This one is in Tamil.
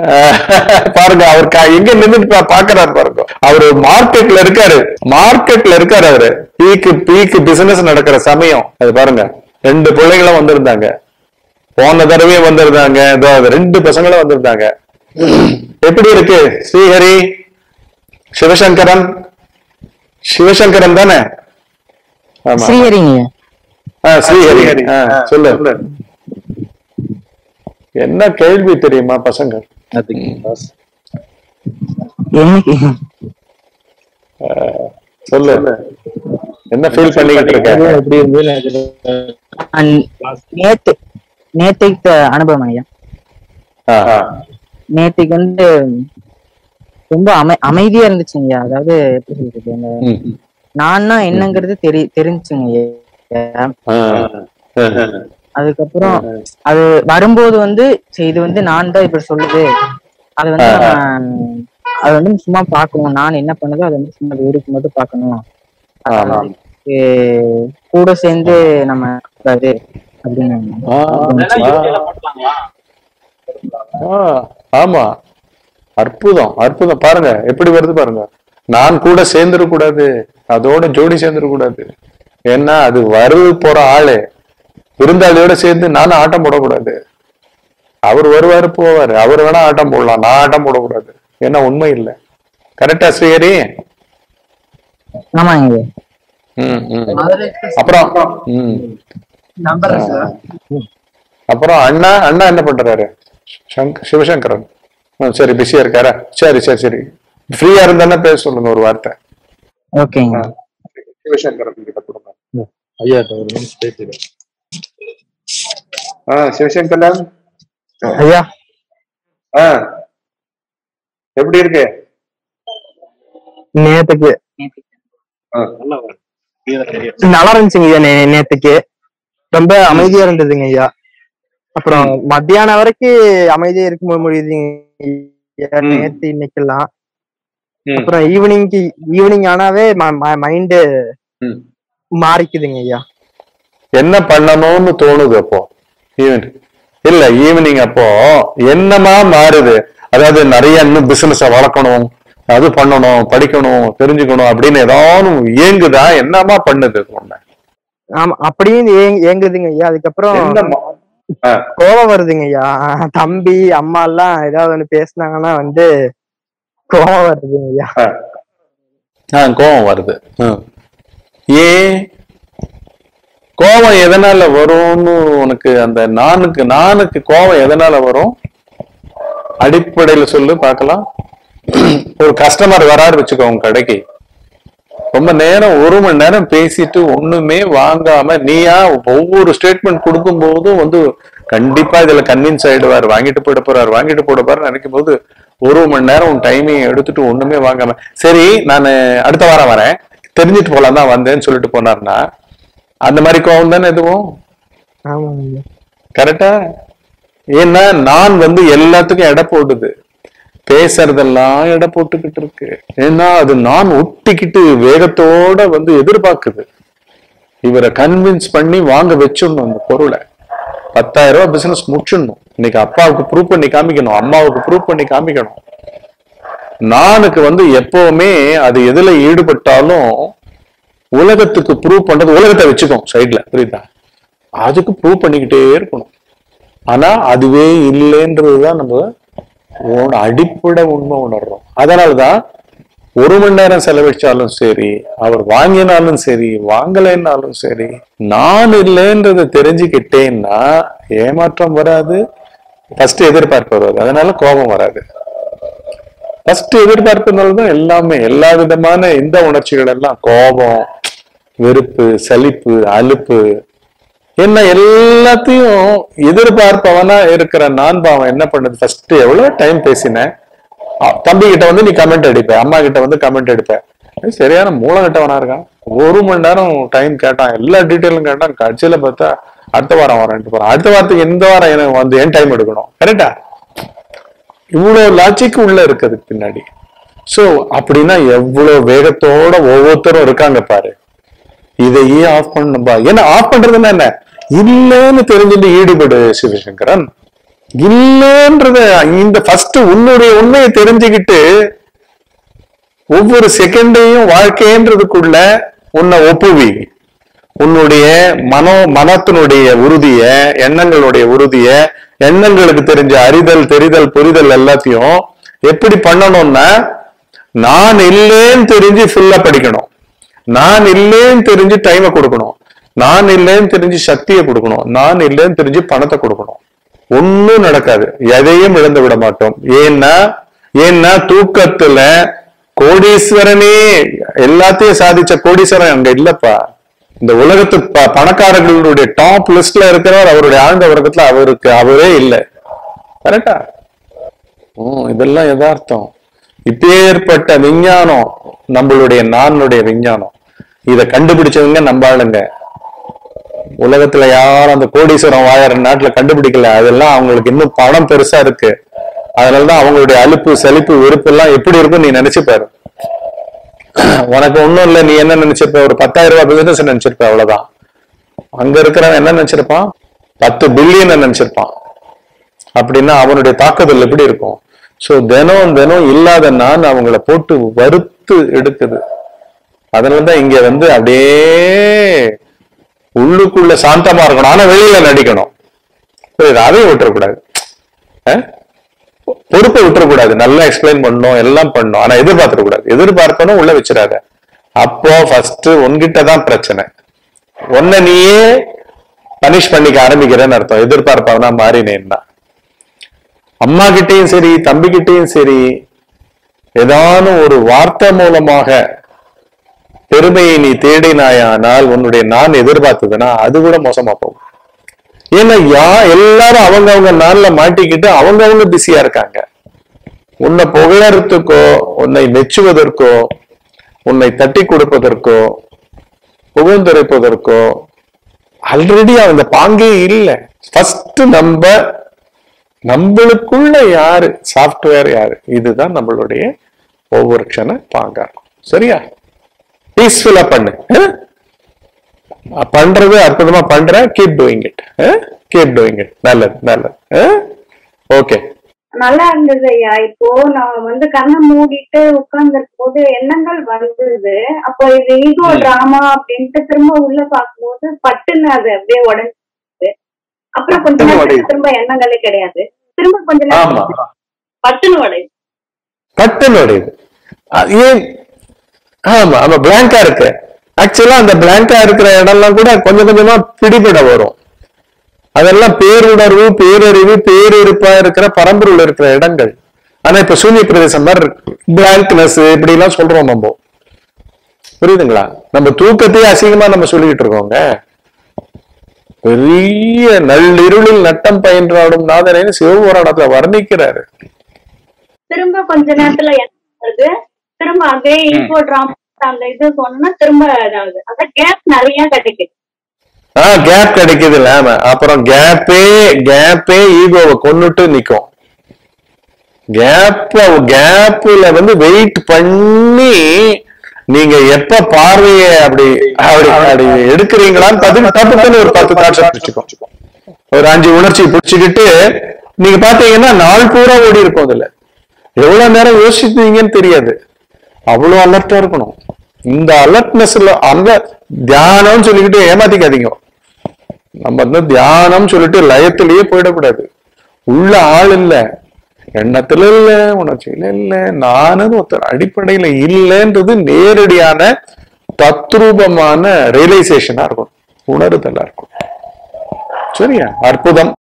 பாருங்க அவர் எங்க நின்று பாக்குறாரு பாருங்க. அவரு மார்க்கெட்ல இருக்காரு அவரு. பீக்கு பிசினஸ் நடக்கிற சமயம் அது பாருங்க. 2 பிள்ளைங்களும் வந்திருந்தாங்க, போன தடவையே வந்திருந்தாங்க, 2 பசங்களும் வந்திருந்தாங்க. எப்படி இருக்கு ஸ்ரீஹரி? சிவசங்கரன் தானே? ஸ்ரீஹரிங்க. ஸ்ரீஹரி சொல்லு. என்ன கேள்வி தெரியுமா பசங்க? சொல்லு, என்ன ஃபீல் பண்ணிக்கிட்டு இருக்க? நேற்றைக்கு அனுபவம் ஐயா. நேற்றுக்கு வந்து ரொம்ப அமைதியா இருந்துச்சுங்க. அதாவது எப்படி சொல்றது, நான்னா என்னங்கிறது தெரிஞ்சுங்க. அதுக்கப்புறம் அது வரும்போது வந்து இது வந்து நான் தான் இப்படி சொல்லுது, அது வந்து அது வந்து சும்மா பாக்கணும், நான் என்ன பண்ணுதோ அதை வந்து சும்மா வேடிக்கை மட்டும் பாக்கணும், கூட சேர்ந்து நம்ம கூடாது அப்படின்னு. ஆமா, அற்புதம் அற்புதம். பாருங்க எப்படி வருது பாருங்க. நான் கூட சேர்ந்துடக்கூடாது, அதோட ஜோடி சேர்ந்துடக்கூடாது. ஏன்னா அது வருது போற ஆளு, விருந்தாளியோட சேர்ந்து நானும் ஆட்டம் போடக்கூடாது. அவர் வருவாரு போவாரு, அவர் வேணா ஆட்டம் போடலாம், நான் ஆட்டம் போடக்கூடாது. ஏன்னா உண்மை இல்லை. கரெக்டா ஸ்ரீஹரி? ஆமாங்க. அப்புறம் அண்ணா என்ன பண்றாரு? சிவசங்கரன். சரி, பிஸியா இருக்காரா? சரி ஃப்ரீயா இருந்தா பேச சொல்லுங்க ஒரு வார்த்தை. ஓகேங்க. சிவசங்கரன் கிட்ட கொடுங்க. ஐயா சிவசங்கரன் ஐயா, எப்படி இருக்கு? நேத்துக்கு நல்லா இருந்துச்சுங்க ஐயா. நேத்துக்கு ரொம்ப அமைதியா இருந்ததுங்க ஐயா. அப்புறம் மத்தியானம் வரைக்கும் அமைதியா இருக்க முடியுதுங்க நேத்து இன்னைக்கெல்லாம். அப்புறம் ஈவினிங் ஆனாவே மைண்டு மாறிக்குதுங்க ஐயா. என்ன பண்ணணும்னு தோணுது அப்போ? ஈவினிங் அப்போ என்னமா மாறுது? அதாவது நிறைய இன்னும் பிசினஸ வளர்க்கணும், அது பண்ணணும், படிக்கணும், தெரிஞ்சுக்கணும் அப்படின்னு ஏதாவது ஏங்குதா? என்னமா பண்ணுது? ஆமா, அப்படியும் ஏங்குதுங்க ஐயா. அதுக்கப்புறம் கோபம் வருதுங்க ஐயா. தம்பி அம்மா எல்லாம் ஏதாவது ஒண்ணு பேசினாங்கன்னா வந்து கோபம் வருதுங்க ஐயா. கோபம் வருது. ஏன் கோபம் எதனால வரும்னு உனக்கு அந்த நானுக்கு கோபம் எதனால வரும்? அடிப்படையில சொல்லு பார்க்கலாம். ஒரு கஸ்டமர் வராரு வச்சுக்கோ உங்க கடைக்கு, ரொம்ப நேரம் 1 மணி நேரம் பேசிட்டு ஒண்ணுமே வாங்காம நீயா ஒவ்வொரு ஸ்டேட்மெண்ட் கொடுக்கும் போதும் வந்து கண்டிப்பா இதுல கன்வின்ஸ் ஆயிடுவாரு, வாங்கிட்டு போட போறாரு நினைக்கும் போது 1 மணி நேரம் உன் டைமையும் எடுத்துட்டு ஒண்ணுமே வாங்காம, சரி நான் அடுத்த வாரம் வரேன், தெரிஞ்சுட்டு போலாம் தான் வந்தேன்னு சொல்லிட்டு போனார்னா அந்த மாதிரி கோவம் தானே எதுவும்? கரெக்டா? ஏன்னா நான் வந்து எல்லாத்துக்கும் எடை போடுது, பேசுறதெல்லாம் எடை போட்டுக்கிட்டு இருக்கு. ஏன்னா அது நான் ஒட்டிக்கிட்டு வேகத்தோட வந்து எதிர்பார்க்குது. இவரை கன்வின்ஸ் பண்ணி வாங்க வச்சிடணும் அந்த பொருளை. 10,000 ரூபாய் பிசினஸ் முடிச்சிடணும். இன்னைக்கு அப்பாவுக்கு ப்ரூவ் பண்ணி காமிக்கணும், அம்மாவுக்கு ப்ரூவ் பண்ணி காமிக்கணும். நானுக்கு வந்து எப்பவுமே அது எதுல ஈடுபட்டாலும் உலகத்துக்கு ப்ரூவ் பண்றது, உலகத்தை வச்சுக்கோம் சைட்ல, புரியுதா? அதுக்கு ப்ரூவ் பண்ணிக்கிட்டே இருக்கணும். ஆனா அதுவே இல்லைன்றதுதான் நம்ம அடிப்படை உண்மை உணர்றோம். அதனாலதான் 1 மணி நேரம் செலவழிச்சாலும் சரி, அவர் வாங்கினாலும் சரி வாங்கலைன்னாலும் சரி, நான் இல்லைன்றதை தெரிஞ்சுக்கிட்டேன்னா ஏமாற்றம் வராது, ஃபர்ஸ்ட் எதிர்பார்ப்பு வராது, அதனால கோபம் வராது. ஃபர்ஸ்ட் எதிர்பார்ப்புனாலதான் எல்லாமே, எல்லா விதமான இந்த உணர்ச்சிகள் எல்லாம், கோபம், வெறுப்பு, சலிப்பு, அலுப்பு, என்ன எல்லாத்தையும் எதிர்பார்ப்பவனா இருக்கிற நான்பாவன் என்ன பண்ணுது? ஃபர்ஸ்ட் எவ்வளவு டைம் பேசினேன், தம்பி கிட்ட வந்து நீ கமெண்ட் அடிப்ப, அம்மா கிட்ட வந்து கமெண்ட் அடிப்ப, சரியான மூலகட்டவனா இருக்கான். 1 மணி நேரம் டைம் கேட்டான், எல்லா டீட்டெயிலும் கேட்டான், கட்சியில பார்த்தா அடுத்த வாரம் வரேன்ட்டு போறான். அடுத்த வாரத்துக்கு இந்த வாரம் எனக்கு வந்து ஏன் டைம் எடுக்கணும்? கரெக்டா? இவ்வளவு லாஜிக் உள்ள இருக்கிறதுக்கு பின்னாடி. சோ அப்படின்னா எவ்வளவு வேகத்தோட ஒவ்வொருத்தரும் இருக்காங்க பாரு. இதையே ஆஃப் பண்ணணும்பா. ஏன்னா ஆஃப் பண்றதுன்னா என்ன? இல்லைன்னு தெரிஞ்சுட்டு ஈடுபடு சிவசங்கரன். இல்லன்றத இந்த ஃபர்ஸ்ட் உன்னுடைய உண்மையை தெரிஞ்சுக்கிட்டு ஒவ்வொரு செகண்டையும் வாழ்க்கைன்றதுக்குள்ள உன்னை ஒப்புவி. உன்னுடைய மனத்தினுடைய உறுதிய, எண்ணங்களுடைய உறுதிய, எண்ணங்களுக்கு தெரிஞ்ச அறிதல், தெரிதல், புரிதல் எல்லாத்தையும் எப்படி பண்ணணும்னா, நான் இல்லேன்னு தெரிஞ்சு ஃபுல்லா படிக்கணும், நான் இல்லேன்னு தெரிஞ்சு டைமை கொடுக்கணும், நான் இல்லேன்னு தெரிஞ்சு சக்தியை கொடுக்கணும், நான் இல்லேன்னு தெரிஞ்சு பணத்தை கொடுக்கணும். ஒன்னும் நடக்காது, எதையும் இழந்து விட மாட்டோம். ஏன்னா தூக்கத்துல கோடீஸ்வரனே எல்லாத்தையும் சாதிச்ச கோடீஸ்வரன் அங்க இல்லப்பா. இந்த உலகத்து பணக்காரர்களுடைய டாப் லிஸ்ட்ல இருக்கிறவர் அவருடைய ஆழ்ந்த உலகத்துல அவரே இல்லை. கரெக்டா? இதெல்லாம் யதார்த்தம். இப்பேற்பட்ட விஞ்ஞானம் நம்மளுடைய நானுடைய விஞ்ஞானம். இதை கண்டுபிடிச்சவங்க நம்பாளுங்க. உலகத்துல யாரும் அந்த கோடீஸ்வரம் வாழற நாட்டுல கண்டுபிடிக்கல. அதெல்லாம் அவங்களுக்கு இன்னும் பணம் பெருசா இருக்கு. அதனாலதான் அவங்களுடைய அலுப்பு, செழிப்பு, வெறுப்பு எல்லாம் எப்படி இருக்கும் நீ நினைச்சு பாரு. உனக்கு ஒண்ணும் இல்ல, நீ என்ன நினைச்சிருப்ப? ஒரு 10,000 ரூபாய் பிசினஸ் நினைச்சிருப்ப, அவ்வளவுதான். அங்க இருக்கிறவன் என்ன நினைச்சிருப்பான்? 10 பில்லியன் நினைச்சிருப்பான். அப்படின்னா அவனுடைய தாக்குதல் எப்படி இருக்கும்? சோ தினம் தினம் இல்லாத நான் அவங்கள போட்டு வறுத்து எடுக்குது. அதனாலதான் இங்க அப்படியே உள்ளுக்குள்ள சாந்தமா இருக்கணும், ஆனா வெளியில நடிக்கணும். அதையும் விட்டுறக்கூடாது, பொறுப்பை விட்டுறக்கூடாது. நல்லா எக்ஸ்பிளைன் பண்ணணும், எல்லாம் பண்ணணும், ஆனா எதிர்பார்த்துடக்கூடாது. எதிர்பார்க்கணும் உள்ள வச்சிடாத. அப்போ ஃபர்ஸ்ட் உன்கிட்டதான் பிரச்சனை. உன்னை நீயே பனிஷ் பண்ணிக்க ஆரம்பிக்கிறேன்னு அர்த்தம். எதிர்பார்ப்பவனா மாறினேன்னா அம்மா கிட்டையும் சரி, தம்பி கிட்டையும் சரி, ஏதானும் ஒரு வார்த்தை மூலமாக பெருமையை நீ தேடினாயானால் உன்னுடைய நான் எதிர்பார்த்ததுன்னா அது கூட மோசமா போகும். ஏன்னா எல்லாரும் அவங்க நாள்ல மாட்டிக்கிட்டு அவங்க பிஸியா இருக்காங்க. உன்னை புகழறதுக்கோ, உன்னை மெச்சுவதற்கோ, உன்னை தட்டி கொடுப்பதற்கோ, புகழ்ந்துரைப்பதற்கோ ஆல்ரெடி அந்த பாங்கே இல்லை. ஃபர்ஸ்ட் நம்மளுக்குள்ள யாரு சாப்ட்வேர் யாரு, இதுதான் நம்மளுடைய ஒவ்வொரு க்ஷண பாங்கா இருக்கும். சரியா? பீஸ்ஃபுல்லா பண்ணு. பண்றது அற்புதமா பண்ற. Keep doing it, keep doing it. நல்லது நல்லது. ஓகே, நல்லா இருந்தது ஐயா. இப்போ நான் கண்ணை மூடிட்டு உட்கார்ந்து இருக்கும் போது எண்ணங்கள் வந்தது. அப்போ இது ஈகோ டிராமா அப்படின்ட்டு திரும்ப உள்ள பார்க்கும்போது பட்டுன்னு அது அப்படியே உடஞ்சு. அப்புறம் கொஞ்ச நேரத்துக்கு திரும்ப எண்ணங்களே கிடையாது. திரும்ப கொஞ்ச நேரம் பட்டுன்னு உடையுது. பட்டுன்னு உடையுது. ஏன்? ஆமா, ஆமா, பிளாங்கா இருக்கு. ஆக்சுவலா அந்த பிளாங்கா இருக்கிற இடம்லாம் கூட கொஞ்சம் கொஞ்சமா பிடிபட வரும். அதெல்லாம் பேருணர்வு, பேரறிவு, பேரிருப்பா இருக்கிற பரம்பொருள் இருக்கிற இடங்கள். ஆனா இப்ப சூன்ய பிரதேசம் மாதிரி இருக்கு, பிளாங்க்னஸ் இப்படி எல்லாம் சொல்றோம் நம்ம. புரியுதுங்களா? நம்ம தூக்கத்தையே அசிங்கமா நம்ம சொல்லிக்கிட்டு இருக்கோங்க. பெரிய நள்ளிருளில் நட்டம் பயின்றாடும் நாதனை சிவபுராணத்துல வர்ணிக்கிறாரு. திரும்ப கொஞ்ச நேரத்துல வருது, திரும்ப அதே ஈகோ டிராமா அந்த இது சொன்னா திரும்ப அத கேப் நிறைய கிடைக்குது. கேப் கிடைக்குது இல்ல? அப்புறம் கேப்பே ஈகோவை கொன்னுட்டு நிக்கும். கேப்ல வெயிட் பண்ணி நீங்க எப்ப பார்வைய அப்படி எடுக்கிறீங்களான்னு தப்புன்னு ஒரு 10 தாட்ஸ் பிடிச்சுக்கோ. ஒரு 5 உணர்ச்சி பிடிச்சுக்கிட்டு நீங்க பாத்தீங்கன்னா நாள் பூரா ஓடி இருக்கும். அதுல எவ்வளவு நேரம் யோசிச்சீங்கன்னு தெரியாது. அவ்வளவு அலர்ட்டா இருக்கணும். இந்த அலர்ட்னஸ்ல அந்த தியானம் சொல்லிக்கிட்டு ஏமாத்திக்காதீங்க. நம்ம தியானம் சொல்லிட்டு லயத்திலேயே போயிடக்கூடாது. உள்ள ஆள் இல்ல, எண்ணத்துல இல்ல, உணர்ச்சியில இல்ல, நானும் ஒருத்தர் அடிப்படையில இல்லைன்றது நேரடியான தத்ரூபமான ரியலைசேஷனா இருக்கும், உணர்தலா இருக்கும். சரியா? அற்புதம்.